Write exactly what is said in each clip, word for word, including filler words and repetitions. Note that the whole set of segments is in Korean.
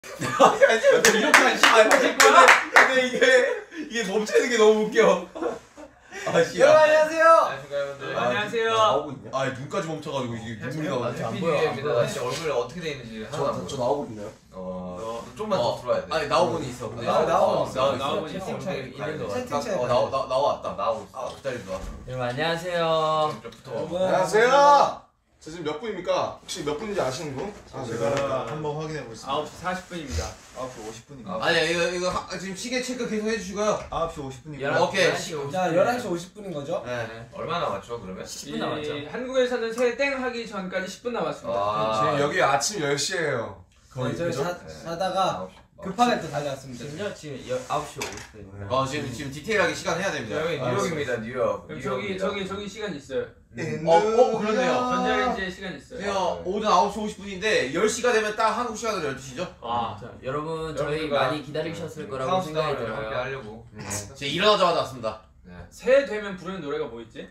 이렇게 안 씹어질 거야? 근데 이게 이게 멈추는 게 너무 웃겨. 아 씨. 여러분 안녕하세요. 안녕하십니까 여러분들. 아, 안녕하세요. 나오고 있냐? 아 눈까지 멈춰가지고 이게 눈물이 나오네. 안 보여. 나 진짜 얼굴이 어떻게 돼 있는지 하나도 안 보여. 저 나오고 있나요? 어, 좀만 더 들어야 돼. 아니 나오고는 있어. 근데 나- 나오고 있어. 나오고 있어. 채팅창에 있는 거 같아. 채팅창에 어 나와 나 나왔다. 나오고 있어. 아 기다린다. 여러분 안녕하세요. 좀 붙어. 안녕하세요. 저 지금 몇 분입니까? 혹시 몇 분인지 아시는 분? 아, 제가 한번 확인해 보겠습니다. 아홉 시 사십 분입니다. 아홉 시 오십 분입니다. 아니야 이거 이거 하, 지금 시계 체크 계속 해주시고요. 아홉 시 오십 분입니다. 열한- 오케이. 열한 시 오십 자, 열한 시 오십 분인 거죠? 네. 얼마나 남았죠 그러면? 십 분 남았죠. 이 한국에서는 새 땡 하기 전까지 십 분 남았습니다. 아, 지금 여기 아침 열 시에요. 거의 네, 저희 그죠? 사, 네. 사다가 아홉 시. 급하게 또 달려왔습니다. 심지어 지금 열- 아홉 시 오십 분. 어 지금 지금 디테일하게 시간 해야 됩니다. 여기 뉴욕입니다 뉴욕. 그럼 저기 저기 저기 시간 있어요. 어, 어 그렇네요. 전자레인지에 시간 있어요. 지금 오전 아홉 시 오십 분인데 열 시가 되면 딱 한국 시간으로 열두 시죠? 아, 자, 여러분 저희 여러분들과- 많이 기다리셨을 거라고 생각이 카운트다운을 함께 들어요. 하려고. 제 일어나자마자 왔습니다. 네. 새해 되면 부르는 노래가 뭐 있지?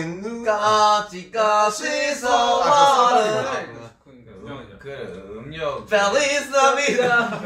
까지까지서 아, 와는 잠깐만요. 그 음력. Feliz Navidad.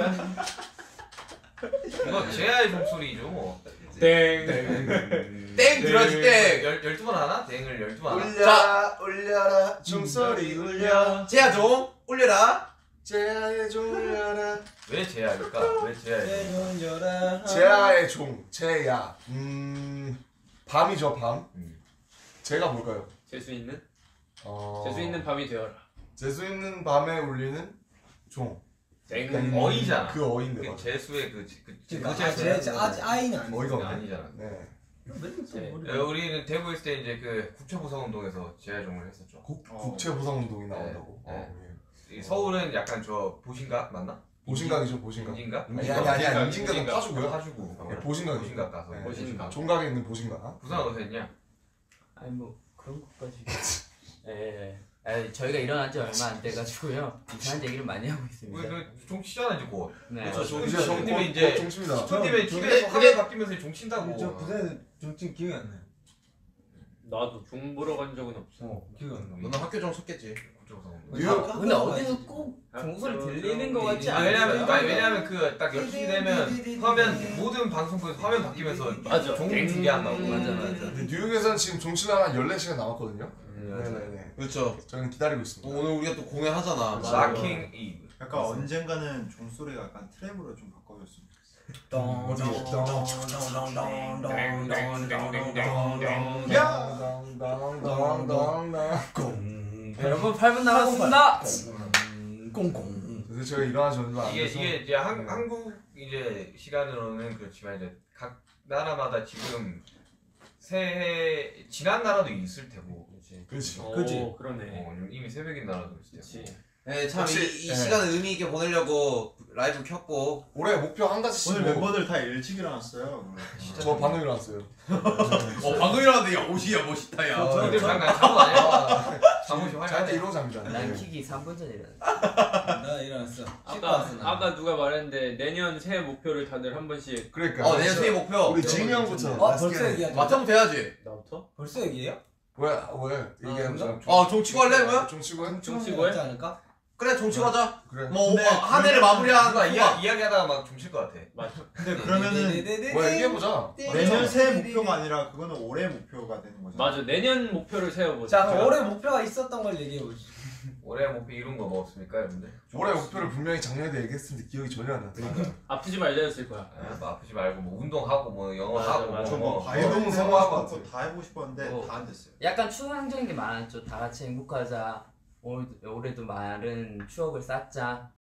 이거 제아의 종소리죠 뭐. 땡. 땡 들어야지 땡. 열 열두 번 하나? 땡을 열두 번 하나? 울려라 울려라 종소리 울려 제야 좀 올려라. 제아의 종 울려라 왜 제아일까? 왜 제아일까? 열한 제아의 종 제야 음 밤이죠 밤 음. 제가 뭘까요? 재수 있는? 어... 재수 있는 밤이 되어라. 재수 있는 밤에 울리는 종 땡. 음, 어이잖아. 그 어인데 그 맞아. 재수의 그 그- 그 그러니까 그 아, 제, 재수. 제, 아직 아이는 아니죠. 어이가 없네. 아니잖아. 네. 네, 우리는 대구 있을 때 이제 그 국채보상운동에서 제아종을 했었죠. 국, 어. 국채보상운동이 나온다고. 네, 어, 예. 이 서울은 약간 저 보신각 맞나? 보신각이죠 보신각. 인진각? 아니 아니 아니 아니 인진각은 파주고요. 파주고. 네, 보신각이죠. 보신각 가서. 네. 보신각. 종각에 있는 보신각. 부산 어디서 했냐? 아니 뭐 그런 것까지. 예. 예. 저희가 일어난 지 얼마 안 돼가지고요. 이상한 얘기를 많이 하고 우리 있습니다. 그종 치잖아 이제 곧. 네. 그렇죠. 종 이제 종 팀이 이제 종칩니다. 종 팀의 저- 팀에서 그게- 화면 바뀌면서 종 친다고. 저 부산에 종팀 기억이 안 나요. 나도 종 보러 간 적은 없어. 어, 기억이 안 나. 너는 학교 좀 섰겠지. 국채보상운동. 뉴욕 근데 어디서 꼭 종소리 들리는 거 같지 아, 않아요? 왜냐면 아니, 왜냐면 그 딱 열 시 되면 화면 모든 방송국에서 화면 바뀌면서 맞아. 종 중계한다고. 맞아 맞아. 근데 뉴욕에서는 지금 종치가 한 열네 시간 남았거든요. 음, 네네네. 그렇죠. 저는 기다리고 있습니다. 오늘 우리가 또 공연하잖아. 락킹 이브. 약간 언젠가는 종소리가 약간 트랩으로 좀 바꿔줬으면 여러분 팔 분 남았습니다. 그래서 제가 일어나지 얼마 안 이게 돼서 이게 이제 한, 한국 이제 시간으로는 그렇지만 이제 각 나라마다 지금 새해 지난 나라도 있을 테고. 그렇지. 오, 그치? 그러네. 어, 이미 새벽인 나라도 있을 테고. 그치. 네, 참 혹시- 이 네. 시간을 의미 있게 보내려고 라이브 켰고. 올해 목표 한 가지씩 오늘 뭐- 멤버들 다 일찍 일어났어요. 저 방금 일어났어요. 어 방금 일어났는데 야 옷이야 멋있다 야. 근데 잠깐 잠옷 아니야? 잠옷이 잘때 화려해. 이러고 잡니다. 난 킥이 삼 분 전에 일어났어. 나 일어났어. 씻고 아까 왔어, 나. 아까 누가 말했는데 내년 새해 목표를 다들 한 번씩. 그러니까. 어 내년 새해 목표. 우리 지민 형부터. 어 벌써 얘기하죠? 맞짱부터 해야지. 나부터? 벌써 얘기해요? 왜 왜? 얘기하자. 어 종치고 할래 뭐야? 종치고 해? 좀 좀 치고 해? 하지 않을까? 그래 종치고 하자. 그래. 뭐 근데 한 해를 마무리하는 뭔가 거야. 이야, 이야기하다가 막 종칠 것 같아. 맞아. 근데 그러면은 뭐 얘기해보자. 내년 새해 목표가 아니라 그거는 올해 목표가 되는 거잖아. 맞아. 내년 목표를 세워보자. 자, 그럼 올해 목표가 있었던 걸 얘기해 보시죠. 올해 목표 이룬 거 뭐 없습니까 여러분들? 올해 목표를 분명히 작년에도 얘기했는데 기억이 전혀 안 나. 아프지 말자였을 거야. 아, 뭐 아프지 말고 뭐 운동하고 뭐 영어 맞아, 하고 맞아. 뭐, 저뭐 뭐 바이오링 너무 해보고 성공한 것 싶었고 다 해보고 싶었는데 어. 다 안 됐어요. 약간 추상적인 게 많았죠. 다 같이 행복하자. 올, 올해도 많은 추억을 쌓자.